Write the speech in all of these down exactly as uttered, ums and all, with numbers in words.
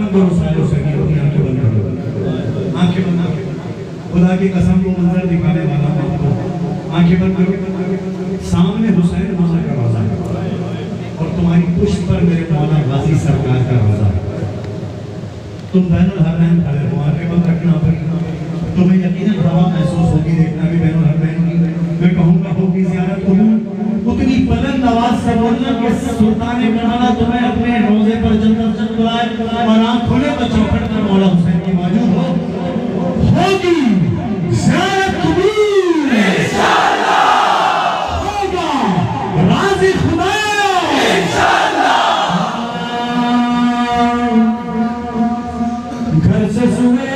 کرو سالوں سے کی اپنی آنکھیں بند کرو، آنکھیں بند کرو، خدا کی قسم کو منظر دکھانے والا آپ کو آنکھیں بند کرو، سامنے حسین مولا کا روضہ ہے اور تمہاری پشت پر میرے مولا غازی سرکار کا روضہ ہے، تم بین الحرمین کھڑے ہو، آنکھیں بند رکھنا پر تمہیں یقیناً روا محسوس ہوگی دیکھنا بھی بین الحرمین کی، میں کہوں گا ہوگی زیارت قبول، اتنی بلند آواز سے بولنا کہ سلطان کربلا تمہیں اپنے روزے پر جنت سے بلائے اور آنکھ کھولے تو چوکھٹ پر مولا حسین کی موجود ہو، ہوگی زیارت قبول انشاءاللہ، ہوگا راضی خدا انشاءاللہ، گھر سے سوئے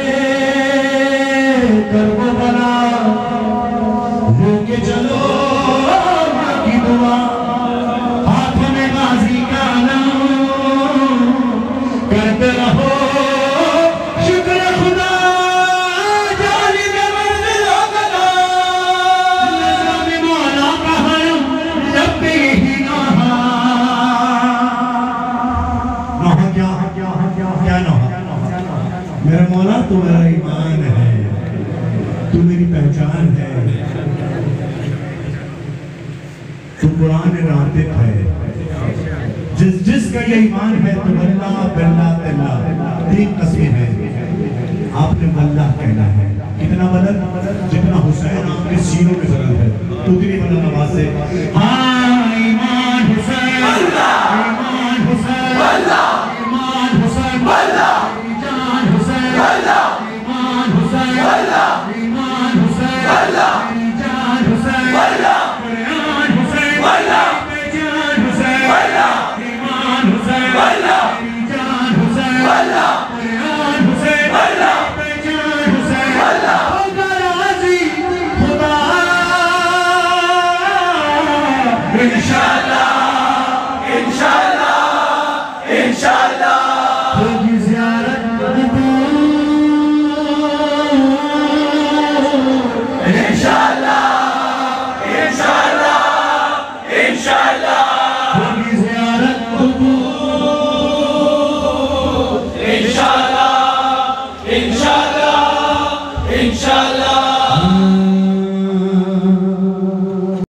کربلا لے کے چلو کی دعا، ہاتھوں میں غازی کا نام کرتے رہو شکر خدا، جانب منزل ہوگا نظام مولا کا حرم جب پہ ہی نوحہ نوحہ کیا کیا نوحہ میرا مولا تو میرا ایمان ہے، تو میری پہچان ہے، تو قرآن راتب ہے، جس جس کا یہ ایمان ہے تو اللہ باللہ باللہ تین قسمیں ہیں، آپ نے واللہ کہنا ہے، کتنا بلند جتنا حسین آپ کے سینوں میں ضرورت ہے، اتنی بلند آواز سے ہاں ایمان حسین ایمان حسین ایمان حسین جان حسین ایمان حسین ایمان حسین جان حسین قرآن حسین جان حسین ایمان حسین جان حسین قرآن حسین جان حسین ہوگا راضی خدا انشاءاللہ انشاءاللہ انشاءاللہ